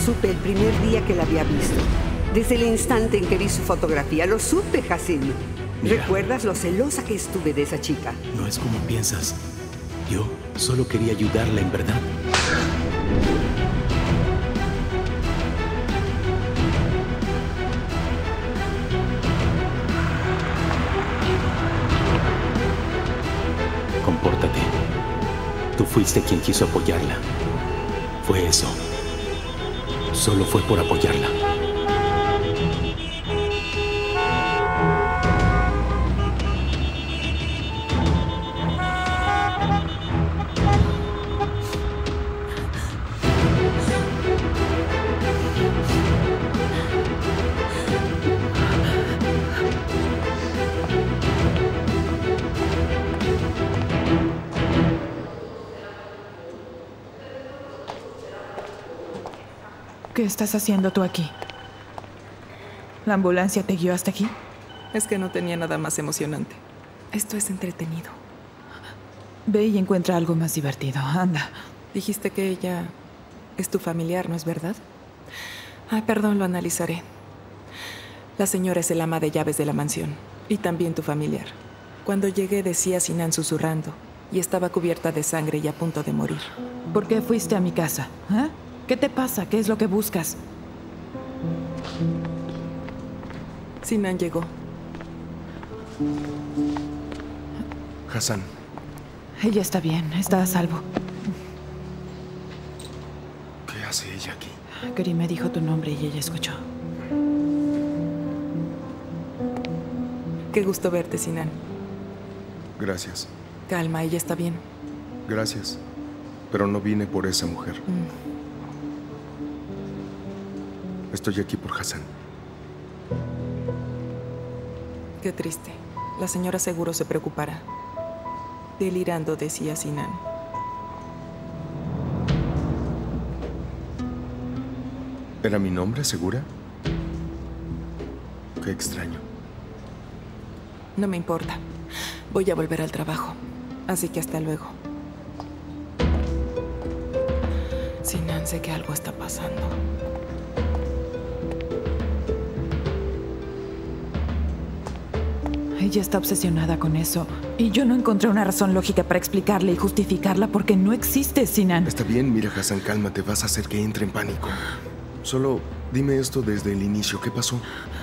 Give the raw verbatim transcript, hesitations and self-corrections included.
supe el primer día que la había visto. Desde el instante en que vi su fotografía, lo supe, Hassim. Mira. ¿Recuerdas lo celosa que estuve de esa chica? No es como piensas. Yo solo quería ayudarla en verdad. Compórtate. Tú fuiste quien quiso apoyarla. Fue eso. Solo fue por apoyarla. ¿Qué estás haciendo tú aquí? ¿La ambulancia te guió hasta aquí? Es que no tenía nada más emocionante. Esto es entretenido. Ve y encuentra algo más divertido. Anda. Dijiste que ella es tu familiar, ¿no es verdad? Ay, perdón, lo analizaré. La señora es el ama de llaves de la mansión. Y también tu familiar. Cuando llegué decía Sinan susurrando. Y estaba cubierta de sangre y a punto de morir. ¿Por qué fuiste a mi casa? ¿Eh? ¿Qué te pasa? ¿Qué es lo que buscas? Sinan llegó. Hassan. Ella está bien, está a salvo. ¿Qué hace ella aquí? Karim me dijo tu nombre y ella escuchó. Qué gusto verte, Sinan. Gracias. Calma, ella está bien. Gracias. Pero no vine por esa mujer. Mm. Estoy aquí por Hassan. Qué triste. La señora seguro se preocupará. Delirando, decía Sinan. ¿Era mi nombre, segura? Qué extraño. No me importa. Voy a volver al trabajo. Así que hasta luego. Sinan, sé que algo está pasando. Ella está obsesionada con eso. Y yo no encontré una razón lógica para explicarle y justificarla porque no existe, Sinan. Está bien, mira, Hassan, cálmate. Vas a hacer que entre en pánico. Solo dime esto desde el inicio. ¿Qué pasó?